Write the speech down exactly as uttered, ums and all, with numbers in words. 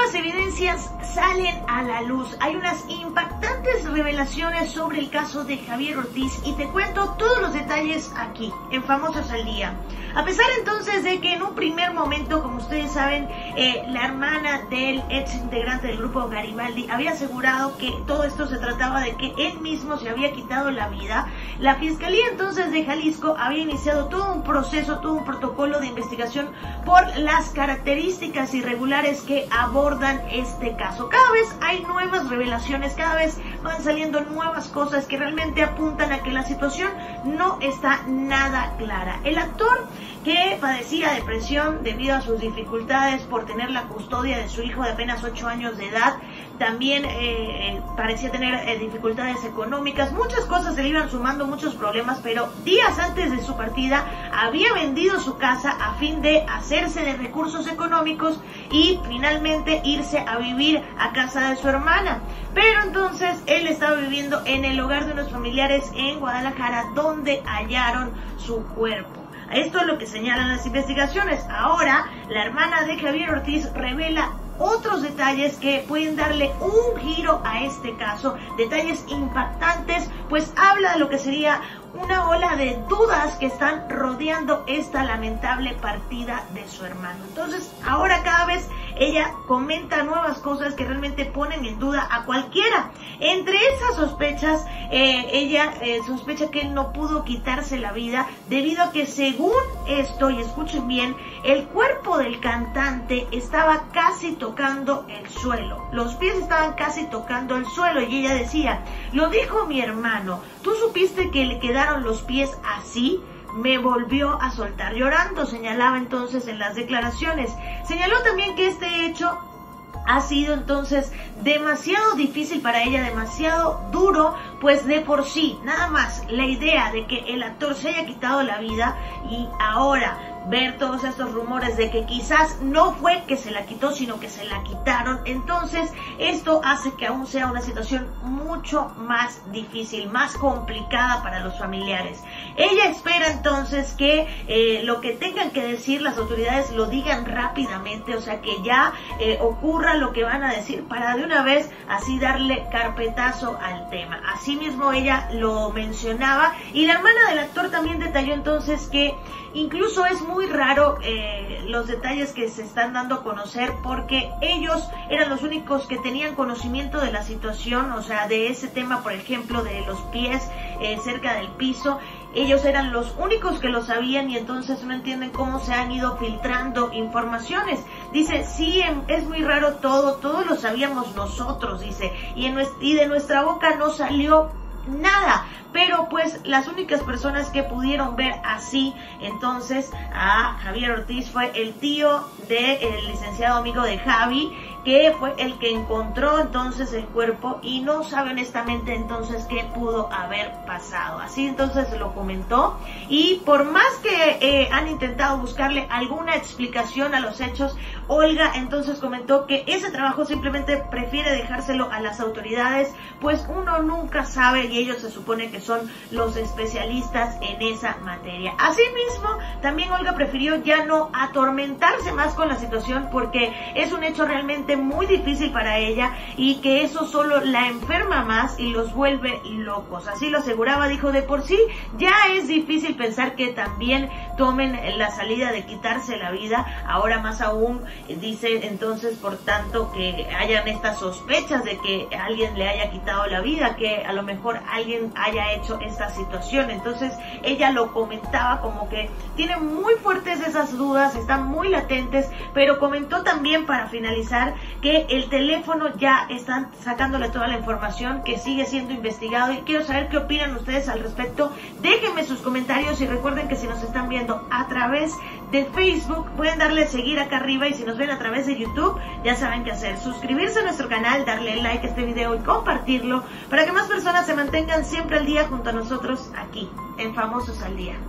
nuevas evidencias salen a la luz. Hay unas impactantes revelaciones sobre el caso de Javier Ortiz y te cuento todos los detalles aquí, en Famosos al Día. A pesar entonces de que en un primer momento, como ustedes saben, eh, la hermana del ex integrante del grupo Garibaldi había asegurado que todo esto se trataba de que él mismo se había quitado la vida, la Fiscalía entonces de Jalisco había iniciado todo un proceso, todo un protocolo de investigación por las características irregulares que abordan este caso. Cada vez hay nuevas revelaciones, cada vez van saliendo nuevas cosas que realmente apuntan a que la situación no está nada clara. El actor, que padecía depresión debido a sus dificultades por tener la custodia de su hijo de apenas ocho años de edad, también eh, parecía tener eh, dificultades económicas, muchas cosas se le iban sumando, muchos problemas, pero días antes de su partida había vendido su casa a fin de hacerse de recursos económicos y finalmente irse a vivir a casa de su hermana. Pero entonces él estaba viviendo en el hogar de unos familiares en Guadalajara, donde hallaron su cuerpo. Esto es lo que señalan las investigaciones. Ahora, la hermana de Javier Ortiz revela otros detalles que pueden darle un giro a este caso, detalles impactantes, pues habla de lo que sería una ola de dudas que están rodeando esta lamentable partida de su hermano. Entonces, ahora cada vez ella comenta nuevas cosas que realmente ponen en duda a cualquiera. Entre esas sospechas, eh, ella eh, sospecha que él no pudo quitarse la vida debido a que, según esto, y escuchen bien, el cuerpo del cantante estaba casi tocando el suelo. Los pies estaban casi tocando el suelo y ella decía, lo dijo mi hermano, ¿tú supiste que le quedaron los pies así? Me volvió a soltar llorando, señalaba entonces en las declaraciones. Señaló también que este hecho ha sido entonces demasiado difícil para ella, demasiado duro, pues de por sí, nada más la idea de que el actor se haya quitado la vida y ahora ver todos estos rumores de que quizás no fue que se la quitó, sino que se la quitaron, entonces esto hace que aún sea una situación mucho más difícil, más complicada para los familiares. Ella espera entonces que eh, lo que tengan que decir las autoridades lo digan rápidamente, o sea que ya eh, ocurra lo que van a decir para de una vez así darle carpetazo al tema. Asimismo ella lo mencionaba y la hermana del actor también detalló entonces que incluso es muy raro eh, los detalles que se están dando a conocer porque ellos eran los únicos que tenían conocimiento de la situación, o sea, de ese tema, por ejemplo, de los pies eh, cerca del piso. Ellos eran los únicos que lo sabían y entonces no entienden cómo se han ido filtrando informaciones. Dice, sí, es muy raro todo, todo lo sabíamos nosotros, dice, y, en, y de nuestra boca no salió nada, pero pues las únicas personas que pudieron ver así entonces a Javier Ortiz fue el tío del licenciado amigo de Javi, que fue el que encontró entonces el cuerpo y no sabe honestamente entonces qué pudo haber pasado. Así entonces lo comentó y por más que eh, han intentado buscarle alguna explicación a los hechos, Olga entonces comentó que ese trabajo simplemente prefiere dejárselo a las autoridades, pues uno nunca sabe y ellos se supone que son los especialistas en esa materia. Asimismo, también Olga prefirió ya no atormentarse más con la situación porque es un hecho realmente muy difícil para ella y que eso solo la enferma más y los vuelve locos. Así lo aseguraba, dijo, de por sí ya es difícil pensar que también tomen la salida de quitarse la vida, ahora más aún, dice entonces, por tanto, que hayan estas sospechas de que alguien le haya quitado la vida, que a lo mejor alguien haya hecho esta situación. Entonces ella lo comentaba como que tiene muy fuertes esas dudas, están muy latentes, pero comentó también para finalizar que el teléfono ya están sacándole toda la información, que sigue siendo investigado y quiero saber qué opinan ustedes al respecto. Déjenme sus comentarios y recuerden que si nos están viendo a través de Facebook pueden darle seguir acá arriba y si nos ven a través de YouTube ya saben qué hacer, suscribirse a nuestro canal, darle like a este video y compartirlo para que más personas se mantengan siempre al día junto a nosotros aquí en Famosos al Día.